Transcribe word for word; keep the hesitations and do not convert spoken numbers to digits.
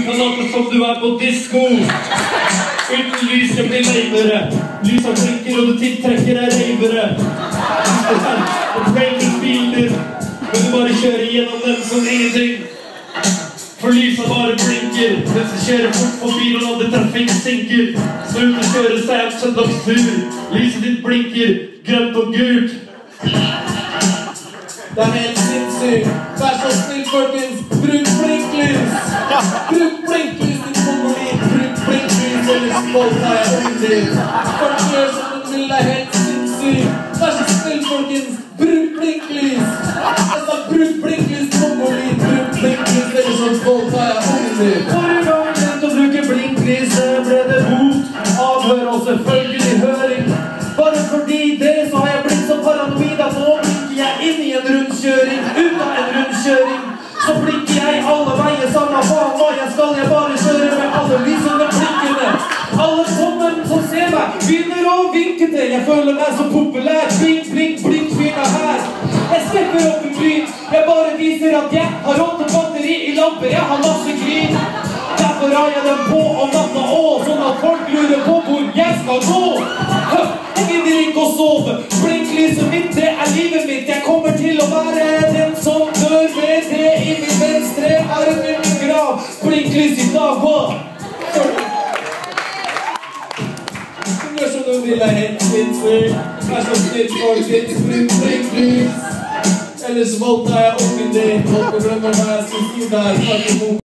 kan late som du er på disco. Uten lys det blir leivere. Lysa klikker og du tiltrekker deg reivere. Og railing biler, men du bare kjører gjennom dem som ingenting. For lysa bare blinker, mens du kjører fort forbi og alle trafikk sinker. Så ut og kjører seg en søndagstur. Lyset ditt blinker, grønt og gult. Det er helt sinnssykt. Vær så snill, folkens. Bruk blinklys. Bruk blinklys, din mongolin. Bruk blinklys, ellers voldtar jeg ungen din. Folk gjør som du vil, det er helt sinnssykt. Vær så snill, folkens. Bruk blinklys. Jeg sa bruk blinklys, mongolin. Bruk blinklys, ellers voldtar jeg ungen din. Forrige gang jeg glemte å bruke blinklys, ble det bot, avhør og selvfølgelig høring. Bare fordi det så har jeg blitt så paranoid at nå blinker jeg inn i en rundkjøring, ut av en rundkjøring. Så blinker jeg alle veier, samme faen hva jeg skal, jeg bare kjøre med alle lysene blinkende. Alle sammen som ser meg begynner å vinke til. Jeg føler meg så populær. Blink, blink, blink, fyr meg her. Jeg stepper opp i gryn. Jeg bare viser at jeg har råd til batteri i lamper. Jeg har masse gryn. Derfor har jeg dem på om natta også, sånn at folk lurer på hvor jeg skal gå. Jeg gidder ikke å sove. Blinklyset mitt, det er livet mitt. Jeg kommer til å være den som dør med det i min venstre arm i min grav. Blinklys i dag, hva? Gjør som du vil, er helt sinnssykt. Vær så snill, folkens. Bruk blinklys. Ellers voldtar jeg ungen din. Folk glemmer hva jeg skal si der.